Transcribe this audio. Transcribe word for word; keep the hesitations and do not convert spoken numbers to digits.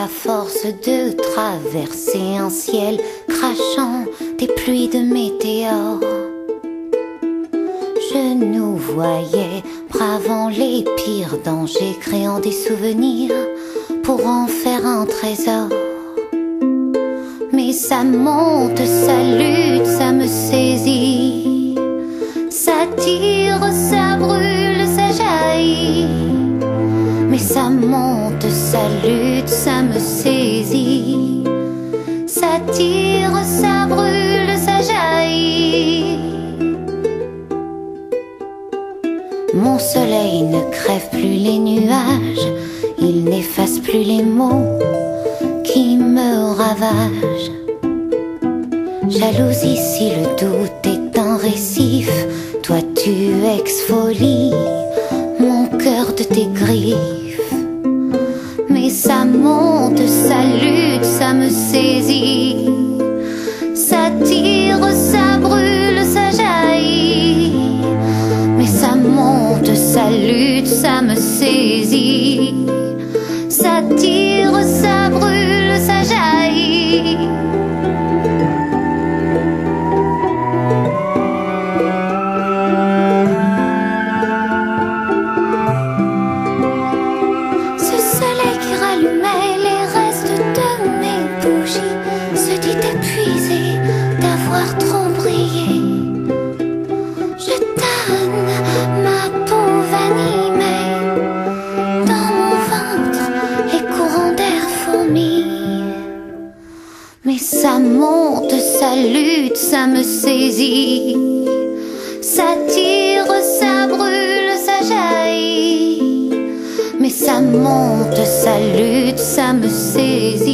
à force de traverser un ciel crachant des pluies de météores, je nous voyais bravant les pires dangers, créant des souvenirs pour en faire un trésor. Mais ça monte, ça lutte, ça me saisit, ça tire, ça brûle, ça jaillit. Mais ça monte, ça lutte, ça me saisit, ça tire, ça brûle, ça jaillit. Mon soleil ne crève plus les nuages, il n'efface plus les mots qui me ravagent. Jalousie, si le doute est un récif, toi tu exfolies mon cœur de tes griffes. Mais ça monte, ça lutte, ça me saisit, ça tire, ça brûle, ça jaillit. Mais ça monte, ça lutte, ça me saisit, ça tire, ça brûle, ça jaillit. Ce soleil qui rallumait les restes de mes bougies se dit épuisé d'avoir trop brillé. Je donne ma pauvre animée dans mon ventre et courant d'air fourmi. Mais ça monte, ça lutte, ça me saisit, ça tire, ça brûle, ça jaillit. Mais ça monte, ça lutte, ça me saisit.